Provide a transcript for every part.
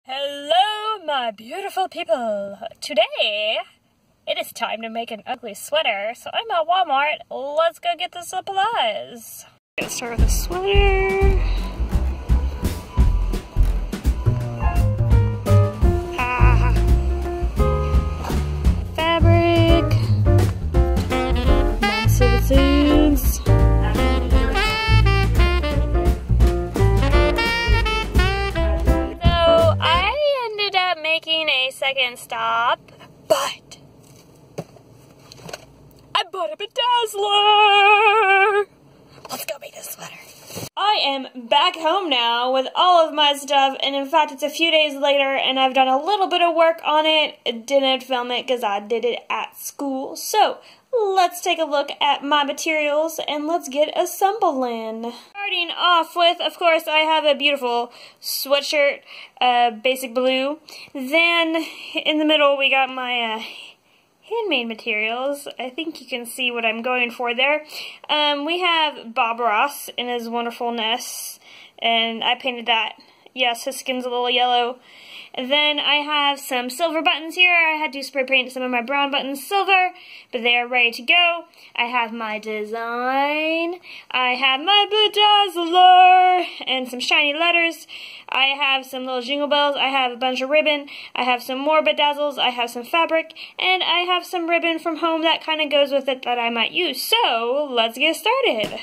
Hello, my beautiful people. Today, it is time to make an ugly sweater. So I'm at Walmart. Let's go get the supplies. Gonna start with a sweater. Fabric. Non-citizens. Making a second stop, but I bought a bedazzler. Let's go make this sweater. I am back home now with all of my stuff, and in fact it's a few days later and I've done a little bit of work on it. Didn't film it because I did it at school. So let's take a look at my materials and let's get assembling. Starting off with, of course, I have a beautiful sweatshirt, basic blue. Then in the middle we got my handmade materials. I think you can see what I'm going for there. We have Bob Ross in his wonderfulness, and I painted that. Yes, his skin's a little yellow. And then I have some silver buttons here. I had to spray paint some of my brown buttons silver, but they are ready to go. I have my design. I have my bedazzler and some shiny letters. I have some little jingle bells. I have a bunch of ribbon. I have some more bedazzles. I have some fabric, and I have some ribbon from home that kind of goes with it that I might use. So let's get started.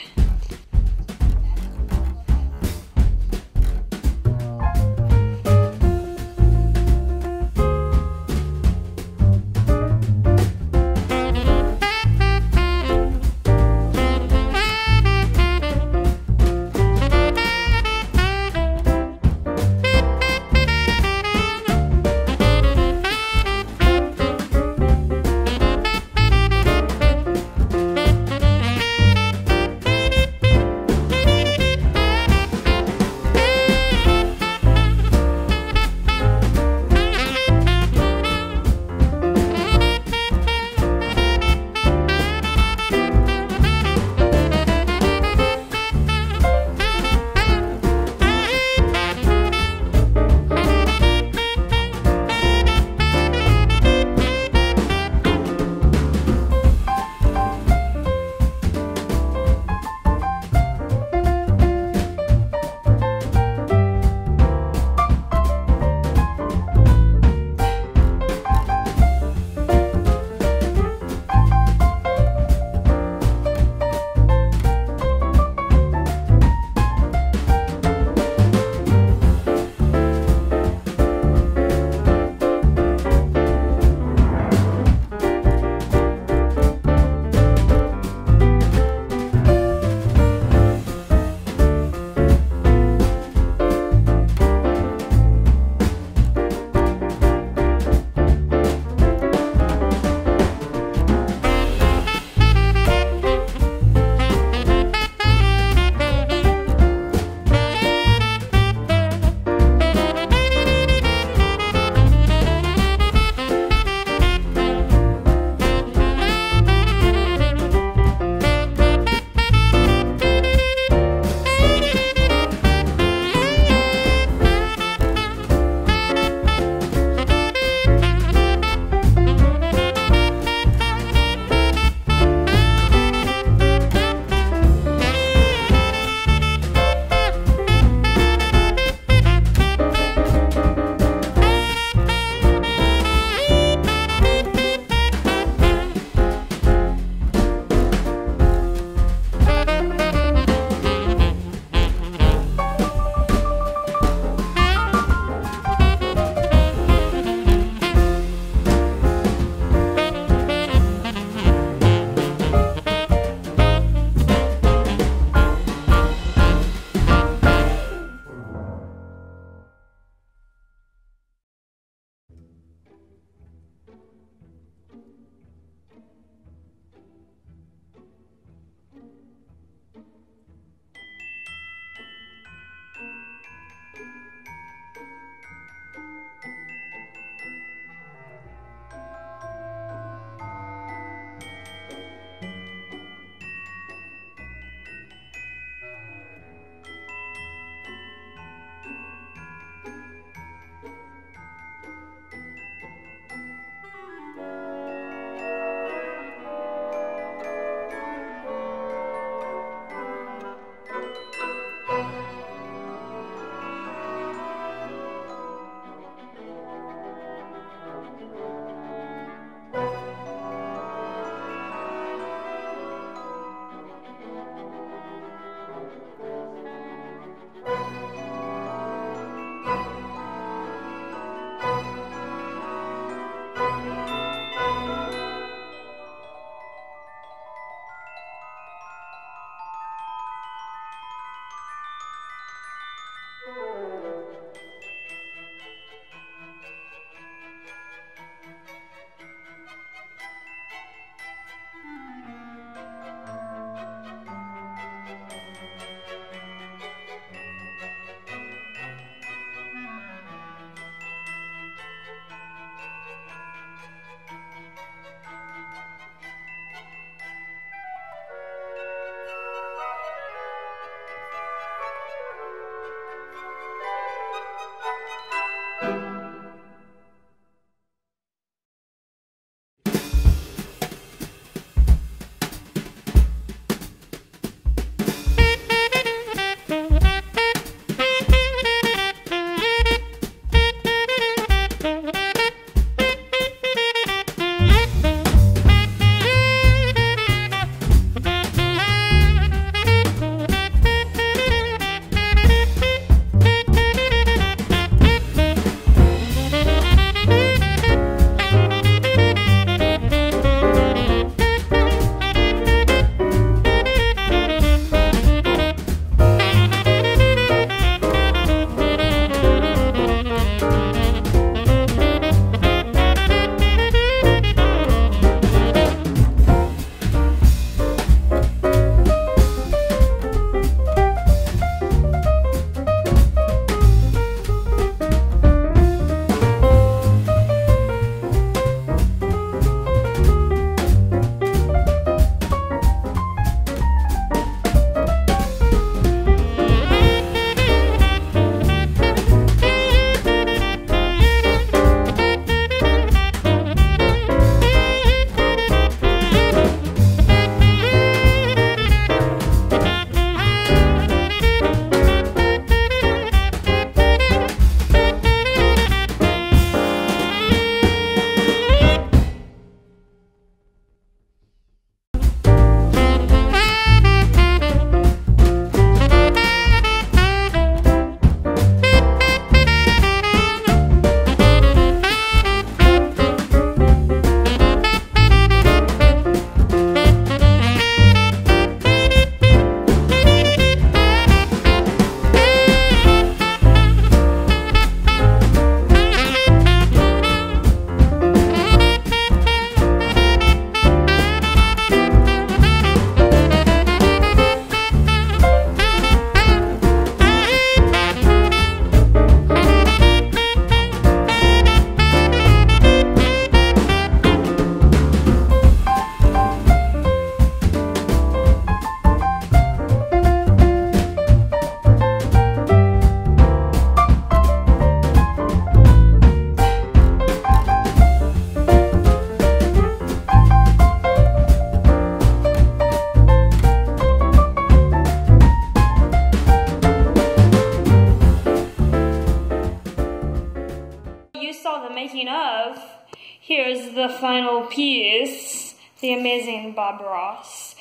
Making of, here's the final piece, the amazing Bob Ross.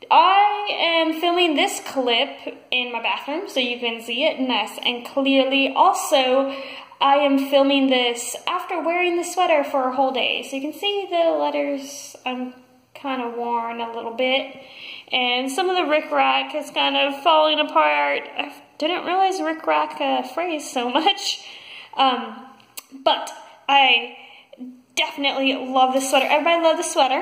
I am filming this clip in my bathroom so you can see it nice and clearly. Also, I am filming this after wearing the sweater for a whole day. So you can see the letters, I'm kind of worn a little bit. And some of the rickrack is kind of falling apart. I didn't realize rickrack phrase so much. But I definitely love this sweater. Everybody loved the sweater.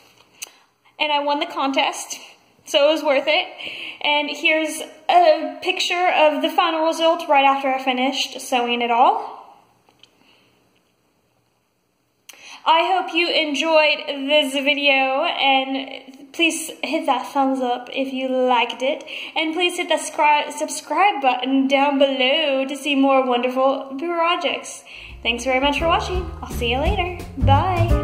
And I won the contest, so it was worth it. And here's a picture of the final result right after I finished sewing it all. I hope you enjoyed this video, and please hit that thumbs up if you liked it. And please hit the subscribe button down below to see more wonderful projects. Thanks very much for watching. I'll see you later. Bye.